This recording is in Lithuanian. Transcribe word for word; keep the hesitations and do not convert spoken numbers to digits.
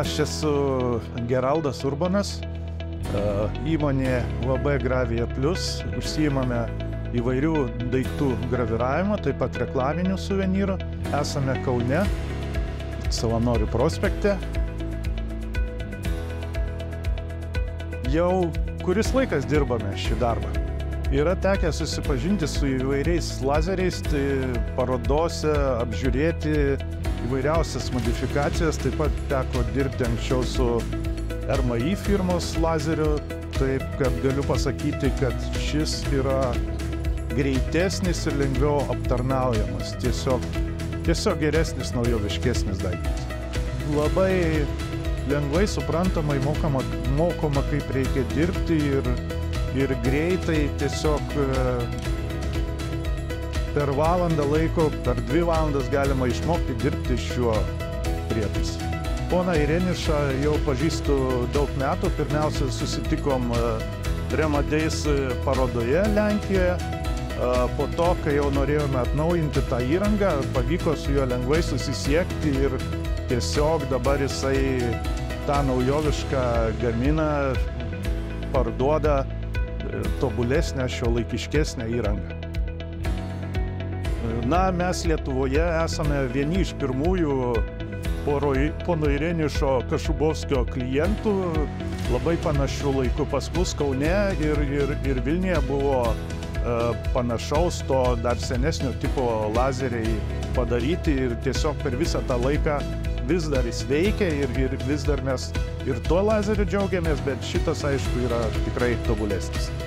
Aš esu Geraldas Urbonas, įmonė U A B Gravija Plus, užsiimame įvairių daiktų graviravimo, taip pat reklaminių suvenyrų. Esame Kaune, Savanorių prospekte. Jau kuris laikas dirbame šį darbą. Yra tekę susipažinti su įvairiais lazeriais, tai parodose apžiūrėti įvairiausias modifikacijas. Taip pat teko dirbti anksčiau su R M I firmos lazeriu, taip kad galiu pasakyti, kad šis yra greitesnis ir lengviau aptarnaujamas. Tiesiog, tiesiog geresnis, naujoviškesnis daiktas. Labai lengvai suprantamai mokama, mokoma, kaip reikia dirbti ir, ir greitai tiesiog per valandą laiko, per dvi valandas galima išmokti dirbti šiuo prietaisu. Poną Irenišą jau pažįstu daug metų. Pirmiausia, susitikom Rema Days parodoje Lenkijoje. Po to, kai jau norėjome atnaujinti tą įrangą, pavyko su juo lengvai susisiekti ir tiesiog dabar jisai tą naujovišką gamina, parduoda tobulesnę, šiuolaikiškesnę įrangą. Na, mes Lietuvoje esame vieni iš pirmųjų pono Irenišo Kašubovskio klientų. Labai panašiu laiku pas mus Kaune ir, ir, ir Vilniuje buvo panašaus to dar senesnio tipo lazeriai padaryti ir tiesiog per visą tą laiką vis dar jis veikia ir, ir vis dar mes ir tuo lazeriu džiaugiamės, bet šitas aišku yra tikrai tobulesnis.